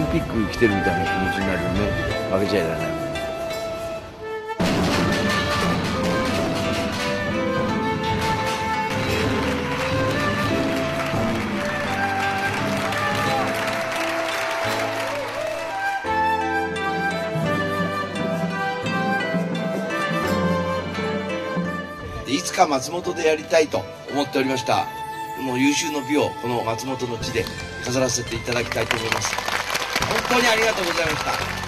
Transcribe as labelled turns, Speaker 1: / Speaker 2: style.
Speaker 1: リンピック来てるみたいな気持ちになるよね。負けちゃいられない。
Speaker 2: いつか松本でやりたいと思っておりました。もう有終の美をこの松本の地で飾らせていただきたいと思います。本当にありがとうございました。